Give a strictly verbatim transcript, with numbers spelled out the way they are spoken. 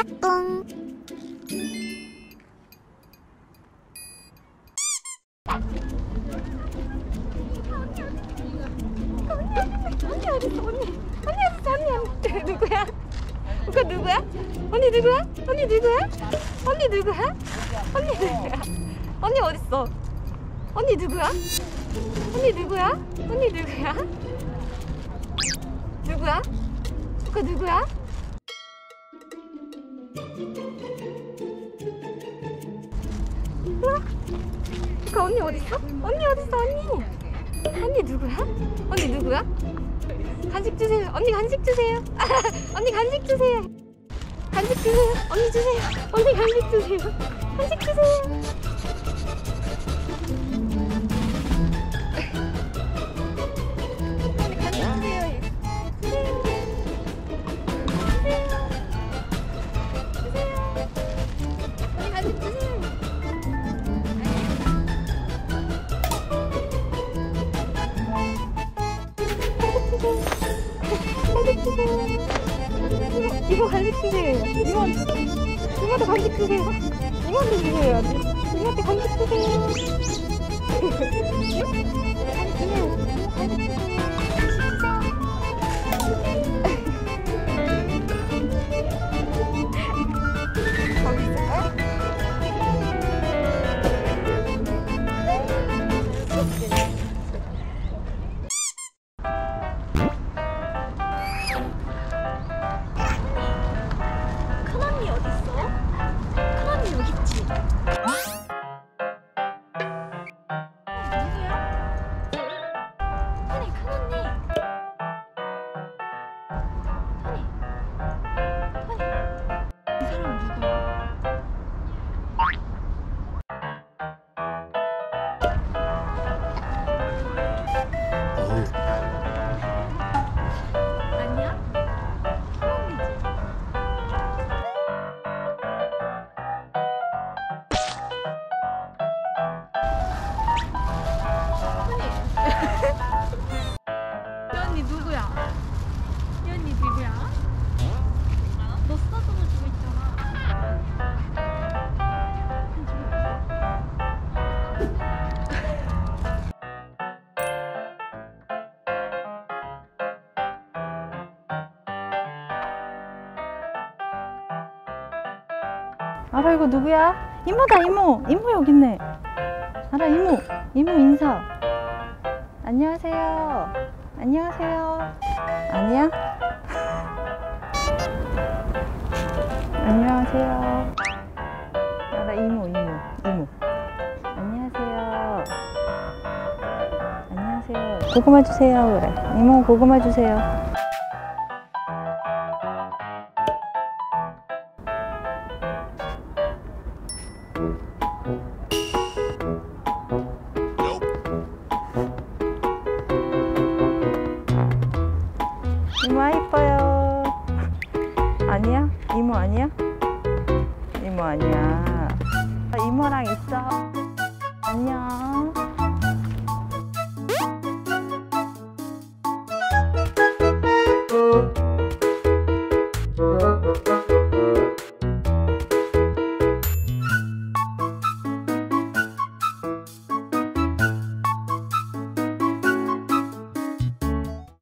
뿡. 언니 어딨어? 언니 언니 어딨어? 언니 언니 누구야? 그거 누구야? 언니 누구야? 언니 누구야? 언니 누구야? 언니 누구야? 언니 어딨어? 언니 누구야? 언니 누구야? 언니 누구야? 누구야? 그거 누구야? 누구야? 그 언니 어딨어? 언니 어딨어? 언니 언니 누구야? 언니 누구야? 간식 주세요. 언니 간식 주세요. 언니 간식 주세요. 간식 주세요. 언니 주세요. 언니 간식 주세요. 간식 주세요. 이거 간식 주세요. 이모, 이모한테 간식 주세요. 이모한테 주세요. 이모한테 간식 주세요. 이 언니 누구야? 이 언니 누구야? 너 수다돈을 주고 있잖아. 알아, 이거 누구야? 이모다, 이모. 이모 여기 있네. 알아, 이모. 이모 인사. 안녕하세요. 안녕하세요. 아니야? 안녕하세요. 알아, 이모, 이모, 이모. 안녕하세요. 안녕하세요. 고구마 주세요. 그래. 이모 고구마 주세요. 이모 이뻐요. 아니야? 이모 아니야? 이모 아니야. 이모랑 있어. 안녕.